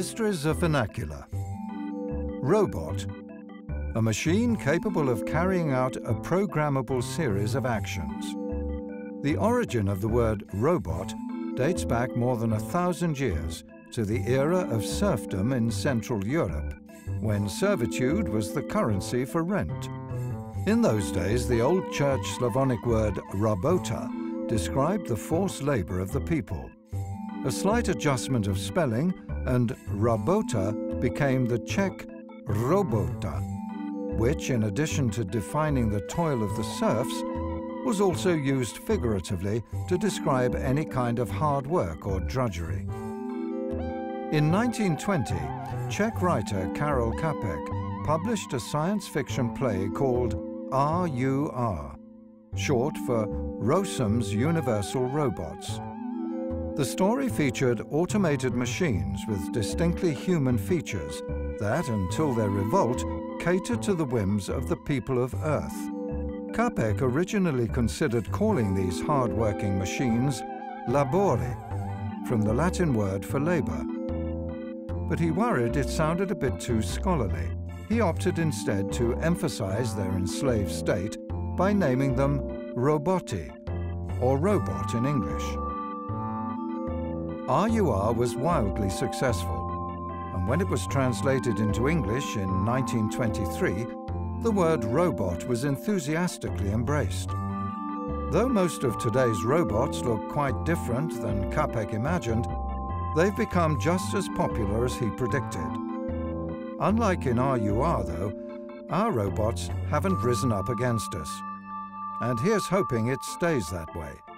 Mysteries of Vernacular. Robot. A machine capable of carrying out a programmable series of actions. The origin of the word robot dates back more than 1,000 years to the era of serfdom in Central Europe, when servitude was the currency for rent. In those days, the Old Church Slavonic word robota described the forced labor of the people. A slight adjustment of spelling, and robota became the Czech robota, which, in addition to defining the toil of the serfs, was also used figuratively to describe any kind of hard work or drudgery. In 1920, Czech writer Karel Čapek published a science fiction play called RUR, short for Rossum's Universal Robots. The story featured automated machines with distinctly human features that, until their revolt, catered to the whims of the people of Earth. Čapek originally considered calling these hard-working machines labori, from the Latin word for labor. But he worried it sounded a bit too scholarly. He opted instead to emphasize their enslaved state by naming them roboti, or robot in English. RUR was wildly successful, and when it was translated into English in 1923, the word robot was enthusiastically embraced. Though most of today's robots look quite different than Čapek imagined, they've become just as popular as he predicted. Unlike in RUR, though, our robots haven't risen up against us. And here's hoping it stays that way.